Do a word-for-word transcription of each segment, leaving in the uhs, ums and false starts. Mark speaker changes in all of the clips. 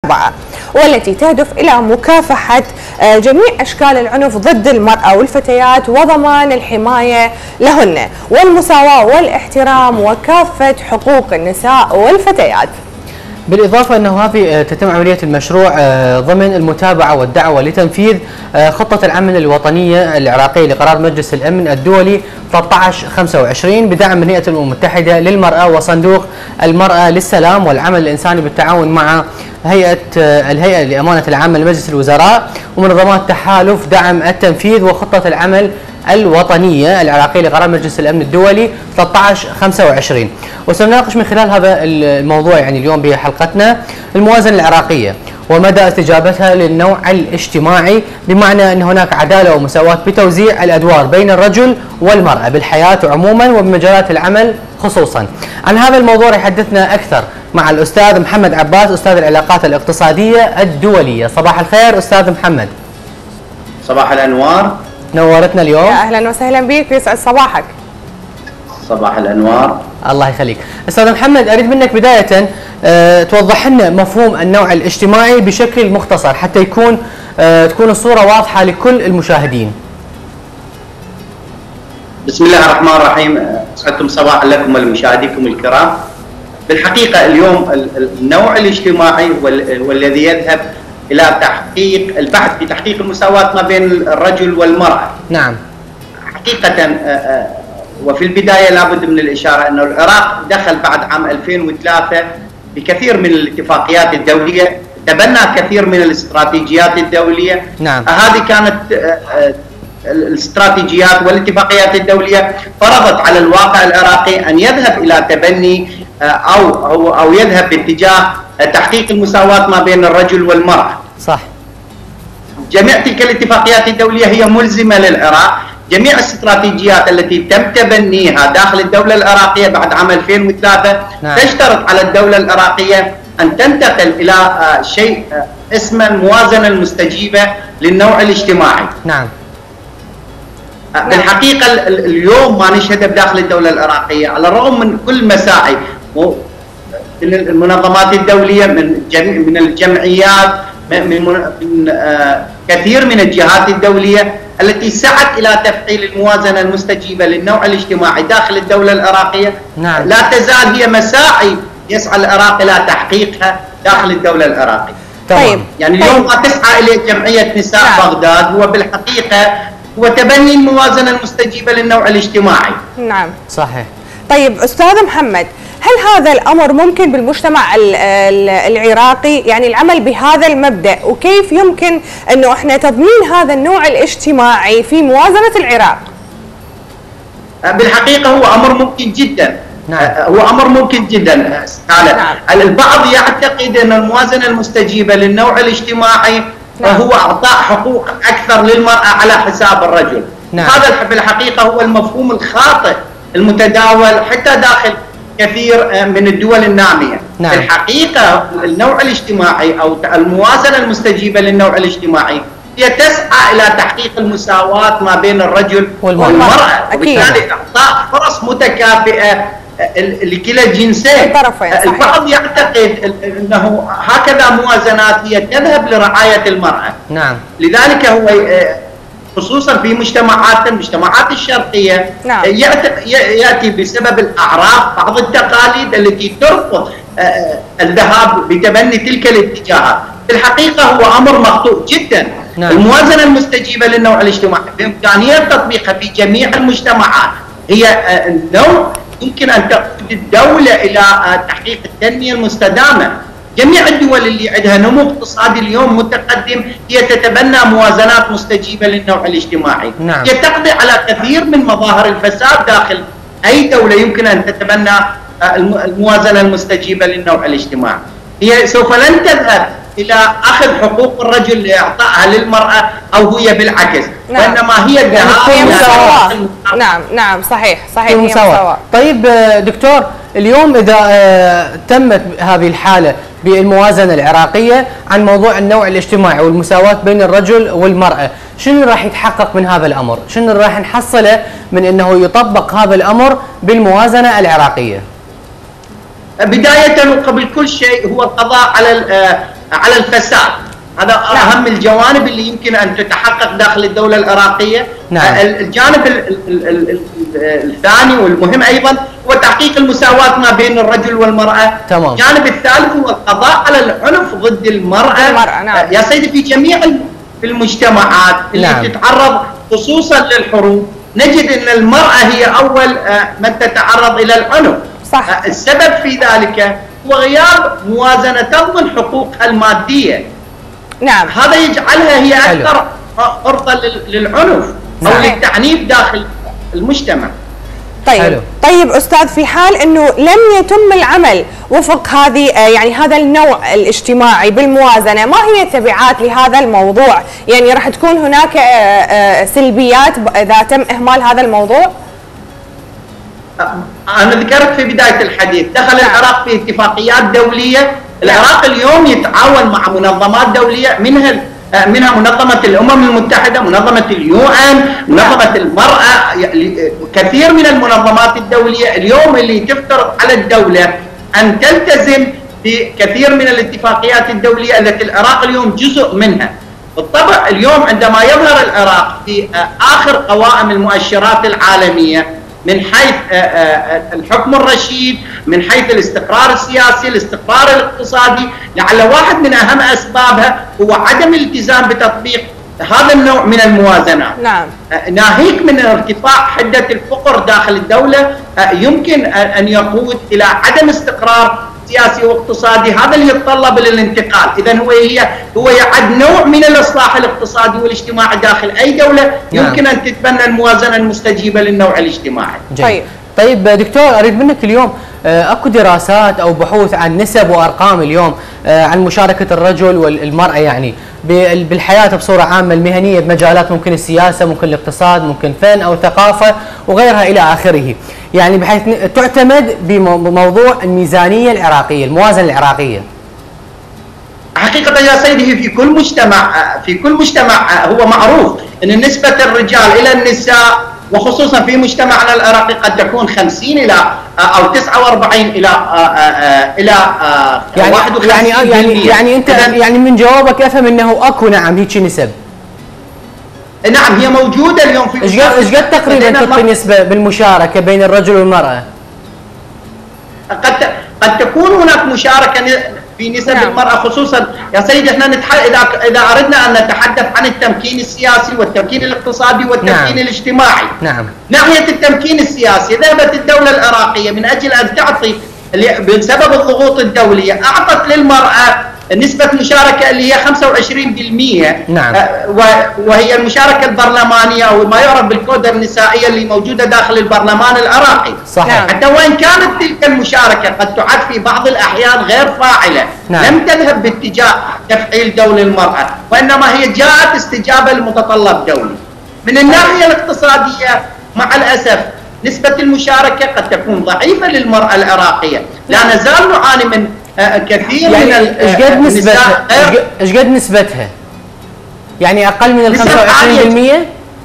Speaker 1: أربعة، والتي تهدف إلى مكافحة جميع أشكال العنف ضد المرأة والفتيات وضمان الحماية لهن والمساواة والاحترام وكافة حقوق النساء والفتيات.
Speaker 2: بالإضافة أنه هذه تتم عملية المشروع ضمن المتابعة والدعوة لتنفيذ خطة العمل الوطنية العراقية لقرار مجلس الأمن الدولي ثلاثة عشر خمسة وعشرين بدعم من هيئة الأمم المتحدة للمرأة وصندوق المرأة للسلام والعمل الإنساني بالتعاون مع هيئة الهيئة لأمانة العامة لمجلس الوزراء ومنظمات تحالف دعم التنفيذ وخطة العمل الوطنية العراقية لقرار مجلس الأمن الدولي ثلاثة عشر خمسة وعشرين. وسنناقش من خلال هذا الموضوع يعني اليوم بحلقتنا الموازنة العراقية ومدى استجابتها للنوع الاجتماعي، بمعنى أن هناك عدالة ومساواة بتوزيع الأدوار بين الرجل والمرأة بالحياة عموما وبمجالات العمل خصوصا. عن هذا الموضوع يحدثنا أكثر مع الأستاذ محمد عباس أستاذ العلاقات الاقتصادية الدولية. صباح الخير أستاذ محمد.
Speaker 3: صباح الأنوار.
Speaker 1: نورتنا اليوم. يا أهلا وسهلا بك، يسعد صباحك.
Speaker 3: صباح الأنوار.
Speaker 2: الله يخليك. أستاذ محمد، أريد منك بداية أه توضح لنا مفهوم النوع الاجتماعي بشكل مختصر حتى يكون أه تكون الصورة واضحة لكل المشاهدين.
Speaker 3: بسم الله الرحمن الرحيم، أسعدكم صباحا لكم ولمشاهديكم الكرام. بالحقيقة اليوم النوع الاجتماعي والذي يذهب إلى تحقيق البحث في تحقيق المساواة ما بين الرجل والمرأة.
Speaker 2: نعم.
Speaker 3: حقيقة وفي البداية لابد من الإشارة أن العراق دخل بعد عام ألفين وثلاثة بكثير من الاتفاقيات الدولية، تبنى كثير من الاستراتيجيات الدولية.
Speaker 2: نعم.
Speaker 3: هذه كانت الاستراتيجيات والاتفاقيات الدولية فرضت على الواقع العراقي أن يذهب إلى تبني أو أو أو يذهب باتجاه تحقيق المساواة ما بين الرجل والمرأة.
Speaker 2: صح.
Speaker 3: جميع تلك الاتفاقيات الدولية هي ملزمة للعراق. جميع الاستراتيجيات التي تم تبنيها داخل الدولة العراقية بعد عام ألفين وثلاثة نعم. تشترط على الدولة العراقية أن تنتقل إلى شيء اسمه الموازنة المستجيبة للنوع الاجتماعي.
Speaker 2: نعم.
Speaker 3: بالحقيقة اليوم ما نشهده بداخل الدولة العراقية على الرغم من كل مساعي من المنظمات الدولية، من جميع من الجمعيات، من, من كثير من الجهات الدولية التي سعت إلى تفعيل الموازنة المستجيبة للنوع الاجتماعي داخل الدولة العراقية.
Speaker 2: نعم.
Speaker 3: لا تزال هي مساعي يسعى العراق إلى تحقيقها داخل الدولة العراقية.
Speaker 1: طيب.
Speaker 3: يعني اليوم ما تسعى إليه جمعية نساء نعم. بغداد هو بالحقيقة هو تبني الموازنة المستجيبة للنوع الاجتماعي.
Speaker 1: نعم.
Speaker 2: صحيح.
Speaker 1: طيب أستاذ محمد، هل هذا الأمر ممكن بالمجتمع العراقي يعني العمل بهذا المبدأ، وكيف يمكن أنه احنا تضمين هذا النوع الاجتماعي في موازنة العراق؟
Speaker 3: بالحقيقة هو أمر ممكن جدا. نعم. هو أمر ممكن جدا. نعم. البعض يعتقد أن الموازنة المستجيبة للنوع الاجتماعي نعم. هو إعطاء حقوق أكثر للمرأة على حساب الرجل. نعم. هذا بالحقيقة هو المفهوم الخاطئ المتداول حتى داخل كثير من الدول النامية. نعم. الحقيقة النوع الاجتماعي أو الموازنة المستجيبة للنوع الاجتماعي هي تسعى إلى تحقيق المساواة ما بين الرجل والمرأة، وبالتالي إعطاء فرص متكافئة لكلا الجنسين. البعض يعتقد أنه هكذا موازنات هي تذهب لرعاية المرأة.
Speaker 2: نعم.
Speaker 3: لذلك هو خصوصا في مجتمعاتنا المجتمعات الشرقية نعم. يأتي بسبب الأعراف بعض التقاليد التي ترفض الذهاب بتبني تلك الاتجاهات. في الحقيقة هو أمر مخطئ جدا. نعم. الموازنة المستجيبة للنوع الاجتماعي بإمكانية تطبيقها في جميع المجتمعات، هي نوع يمكن أن تقود الدولة إلى تحقيق التنمية المستدامة. جميع الدول اللي عندها نمو اقتصادي اليوم متقدم هي تتبنى موازنات مستجيبة للنوع الاجتماعي.
Speaker 2: نعم.
Speaker 3: هي تقضي على كثير من مظاهر الفساد داخل أي دولة يمكن أن تتبنى الموازنة المستجيبة للنوع الاجتماعي. هي سوف لن تذهب إلى أخذ حقوق الرجل لإعطائها للمرأة أو هي بالعكس. نعم. وإنما هي
Speaker 1: الذهاب. نعم نعم صحيح صحيح هي مساواة.
Speaker 2: طيب دكتور، اليوم إذا تمت هذه الحالة بالموازنة العراقية عن موضوع النوع الاجتماعي والمساواة بين الرجل والمرأة، شنو راح يتحقق من هذا الأمر؟ شنو راح نحصله من أنه يطبق هذا الأمر بالموازنة العراقية؟
Speaker 3: بداية وقبل كل شيء هو القضاء على على الفساد. هذا اهم الجوانب اللي يمكن ان تتحقق داخل الدوله العراقيه. نعم. الجانب الثاني والمهم ايضا هو تحقيق المساواه ما بين الرجل والمراه. تمام. الجانب الثالث هو القضاء على العنف ضد المراه. المرأة. نعم. يا سيدي في جميع المجتمعات اللي نعم. تتعرض خصوصا للحروب نجد ان المراه هي اول من تتعرض الى العنف. صح. السبب في ذلك هو غياب موازنه تضمن حقوقها الماديه. نعم. هذا يجعلها هي اكثر عرضه للعنف او للتعنيف داخل المجتمع.
Speaker 1: طيب حلو. طيب استاذ، في حال انه لم يتم العمل وفق هذه يعني هذا النوع الاجتماعي بالموازنه، ما هي التبعات لهذا الموضوع؟ يعني راح تكون هناك سلبيات اذا تم اهمال هذا الموضوع؟
Speaker 3: انا ذكرت في بدايه الحديث دخل نعم. العراق في اتفاقيات دوليه. العراق اليوم يتعاون مع منظمات دوليه منها منها منظمه الامم المتحده، منظمه اليو ان، منظمه المراه، كثير من المنظمات الدوليه اليوم اللي تفترض على الدوله ان تلتزم بكثير من الاتفاقيات الدوليه التي العراق اليوم جزء منها. بالطبع اليوم عندما يظهر العراق في اخر قوائم المؤشرات العالميه من حيث الحكم الرشيد، من حيث الاستقرار السياسي، الاستقرار الاقتصادي، لعل واحد من اهم اسبابها هو عدم الالتزام بتطبيق هذا النوع من الموازنات. نعم. ناهيك من ارتفاع حده الفقر داخل الدوله يمكن ان يقود الى عدم استقرار سياسي واقتصادي، هذا اللي يتطلب للانتقال. اذا هو هي هو يعد نوع من الاصلاح الاقتصادي والاجتماعي داخل اي دوله يمكن ان تتبنى الموازنه المستجيبه للنوع الاجتماعي.
Speaker 2: طيب طيب دكتور، اريد منك اليوم اكو دراسات او بحوث عن نسب وارقام اليوم عن مشاركه الرجل والمراه يعني بالحياه بصوره عامه المهنيه بمجالات ممكن السياسه، ممكن الاقتصاد، ممكن فن او ثقافه وغيرها الى اخره، يعني بحيث تعتمد بموضوع الميزانيه العراقيه، الموازنه العراقيه.
Speaker 3: حقيقه يا سيدي في كل مجتمع في كل مجتمع هو معروف ان نسبه الرجال الى النساء وخصوصا في مجتمعنا العراقي قد تكون خمسين الى او تسعة وأربعين الى الى
Speaker 2: يعني واحد وخمسين يعني يعني يعني انت يعني من جوابك افهم انه اكو نعم هيك نسب.
Speaker 3: نعم هي موجوده اليوم في
Speaker 2: ايش قد ايش قد تقريبا تعطي نسبه بالمشاركه بين الرجل والمراه؟
Speaker 3: قد قد تكون هناك مشاركه في نسب نعم. المرأة خصوصا يا سيدي احنا نتحدث اذا اذا اردنا ان نتحدث عن التمكين السياسي والتمكين الاقتصادي والتمكين نعم. الاجتماعي. نعم. ناحية التمكين السياسي ذهبت الدولة العراقية من اجل ان تعطي بسبب الضغوط الدولية اعطت للمرأة نسبة مشاركة اللي هي خمسة وعشرين بالمئة. نعم. وهي المشاركة البرلمانية او ما يعرف بالكودا النسائية اللي موجودة داخل البرلمان العراقي. صحيح. حتى وان كانت تلك المشاركة قد تعد في بعض الاحيان غير فاعلة. نعم. لم تذهب باتجاه تفعيل دور المرأة، وانما هي جاءت استجابة لمتطلب دولي. من الناحية الاقتصادية مع الاسف نسبة المشاركة قد تكون ضعيفة للمرأة العراقية، لا نزال نعاني من كثير يعني من
Speaker 2: ايش قد نسبتها؟ ايش قد نسبتها؟ يعني اقل من ال خمسة وعشرين بالمئة؟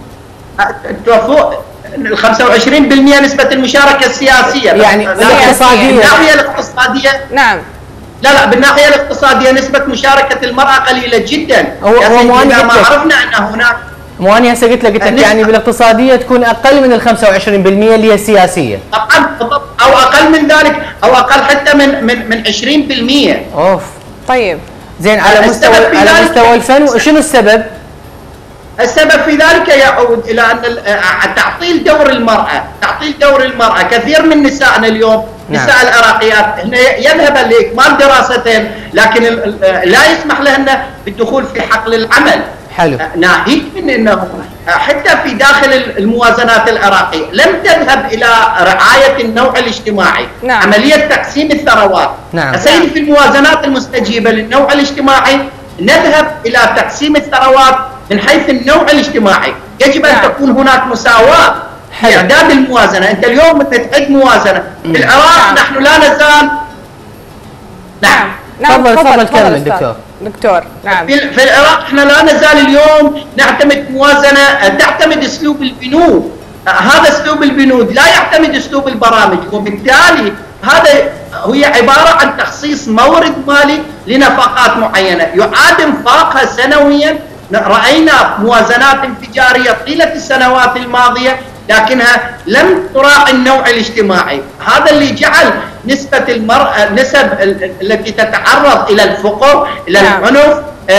Speaker 3: ال خمسة وعشرين بالمئة نسبة المشاركة السياسية
Speaker 2: يعني الاقتصادية.
Speaker 3: بالناحية الاقتصادية
Speaker 1: نعم.
Speaker 3: لا لا بالناحية الاقتصادية نسبة مشاركة المرأة قليلة جدا.
Speaker 2: هو هو
Speaker 3: ما عرفنا ان هناك
Speaker 2: مو انا هسه قلت لك قلت لك يعني بالاقتصاديه تكون اقل من ال خمسة وعشرين بالمئة اللي هي السياسيه.
Speaker 3: طبعا او اقل من ذلك او اقل حتى من من من عشرين بالمئة.
Speaker 2: اوف.
Speaker 1: طيب.
Speaker 2: زين على مستوى على مستوى الفن شنو السبب؟
Speaker 3: السبب في ذلك يعود الى ان تعطيل دور المراه، تعطيل دور المراه، كثير من نسائنا اليوم نعم. نساء العراقيات هن يذهبن لاكمال دراستهن لكن لا يسمح لهن بالدخول في حقل العمل.
Speaker 2: حلو.
Speaker 3: ناهيك من انه حتى في داخل الموازنات العراقيه لم تذهب الى رعايه النوع الاجتماعي. نعم. عمليه تقسيم الثروات. نعم. سيدي في الموازنات المستجيبه للنوع الاجتماعي نذهب الى تقسيم الثروات من حيث النوع الاجتماعي، يجب
Speaker 1: نعم.
Speaker 3: ان تكون هناك مساواه في اعداد الموازنه، انت اليوم تعد موازنه، في العراق نعم. نحن لا نزال
Speaker 1: نعم.
Speaker 2: تفضل تفضل كمل دكتور.
Speaker 1: دكتور نعم.
Speaker 3: في, في العراق احنا لا نزال اليوم نعتمد موازنه تعتمد اسلوب البنود، هذا اسلوب البنود لا يعتمد اسلوب البرامج، وبالتالي هذا هي عبارة عن تخصيص مورد مالي لنفقات معينة يعاد انفاقها سنويا. رأينا موازنات انفجارية طيلة السنوات الماضية لكنها لم تراعي النوع الاجتماعي. هذا اللي جعل نسبة المرأة نسب التي تتعرض إلى الفقر، إلى العنف،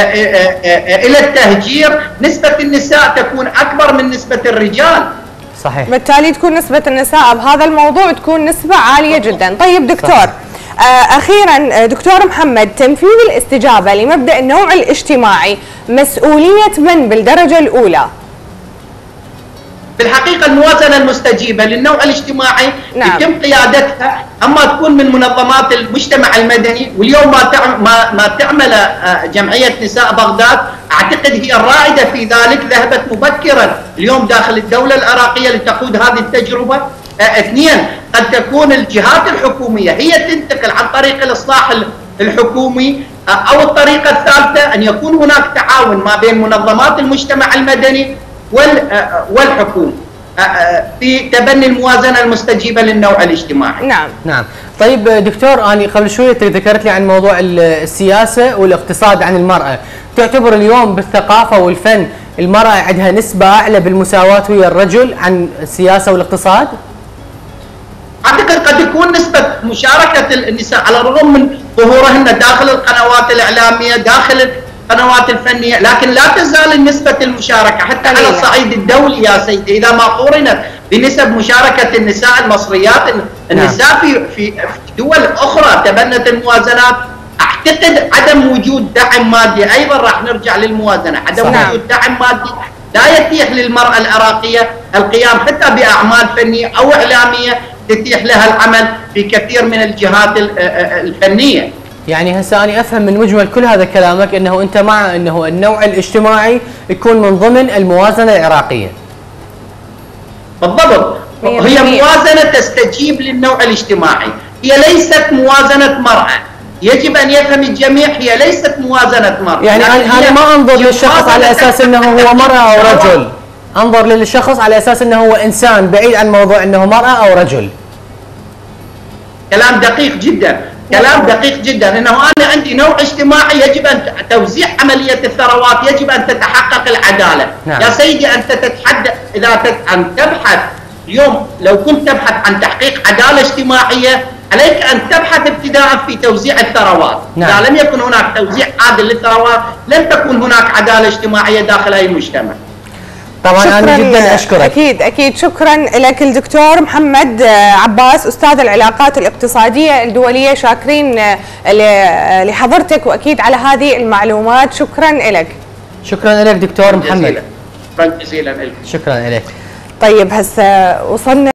Speaker 3: إلى التهجير، نسبة النساء تكون أكبر من نسبة الرجال.
Speaker 1: صحيح. بالتالي تكون نسبة النساء بهذا الموضوع تكون نسبة عالية جدا. طيب دكتور، صحيح. أخيرا دكتور محمد، تنفيذ الاستجابة لمبدأ النوع الاجتماعي مسؤولية من بالدرجة الأولى؟
Speaker 3: بالحقيقة الموازنة المستجيبة للنوع الاجتماعي نعم. يتم قيادتها أما تكون من منظمات المجتمع المدني، واليوم ما تعمل ما, ما تعمل جمعية نساء بغداد أعتقد هي الرائدة في ذلك، ذهبت مبكرا اليوم داخل الدولة العراقية لتقود هذه التجربة. اثنين، قد تكون الجهات الحكومية هي تنتقل عن طريق الإصلاح الحكومي، أو الطريقة الثالثة أن يكون هناك تعاون ما بين منظمات المجتمع المدني والحكومة في تبني الموازنة المستجيبة للنوع الاجتماعي.
Speaker 1: نعم
Speaker 2: نعم. طيب دكتور، أنا قبل شوية ذكرت لي عن موضوع السياسة والاقتصاد عن المرأة، تعتبر اليوم بالثقافة والفن المرأة عندها نسبة أعلى بالمساواة ويا الرجل عن السياسة والاقتصاد؟
Speaker 3: أعتقد قد يكون نسبة مشاركة النساء على الرغم من ظهورهن داخل القنوات الإعلامية داخل القنوات الفنية، لكن لا تزال نسبة المشاركة حتى على الصعيد الدولي يا سيدي إذا ما قورنت بنسب مشاركة النساء المصريات. النساء في في دول أخرى تبنت الموازنات، أعتقد عدم وجود دعم مادي أيضا راح نرجع للموازنة، عدم صحيح. وجود دعم مادي لا يتيح للمرأة العراقية القيام حتى بأعمال فنية أو إعلامية تتيح لها العمل في كثير من الجهات الفنية.
Speaker 2: يعني هسه أنا أفهم من مجمل كل هذا كلامك أنه أنت مع أنه النوع الاجتماعي يكون من ضمن الموازنة العراقية.
Speaker 3: بالضبط، هي موازنة تستجيب للنوع الاجتماعي، هي ليست موازنة مرأة، يجب أن يفهم الجميع هي ليست موازنة مرأة.
Speaker 2: يعني أنا ما أنظر للشخص على أساس أنه هو مرأة أو رجل، أنظر للشخص على أساس أنه هو إنسان بعيد عن موضوع أنه مرأة أو رجل.
Speaker 3: كلام دقيق جدا، كلام دقيق جدا، انه انا عندي نوع اجتماعي يجب ان توزيع عمليه الثروات، يجب ان تتحقق العداله. نعم. يا سيدي انت تتحدث اذا ان تبحث اليوم، لو كنت تبحث عن تحقيق عداله اجتماعيه عليك ان تبحث ابتداء في توزيع الثروات. نعم. اذا لم يكن هناك توزيع عادل للثروات لن تكون هناك عداله اجتماعيه داخل اي مجتمع.
Speaker 2: طبعا أنا جدا أشكرك.
Speaker 1: أكيد أكيد شكرا لك الدكتور محمد عباس أستاذ العلاقات الاقتصادية الدولية، شاكرين لحضرتك وأكيد على هذه المعلومات، شكرا لك.
Speaker 2: شكرا لك دكتور محمد.
Speaker 3: شكرا جزيلا لك.
Speaker 2: شكرا لك.
Speaker 1: طيب هسه وصلنا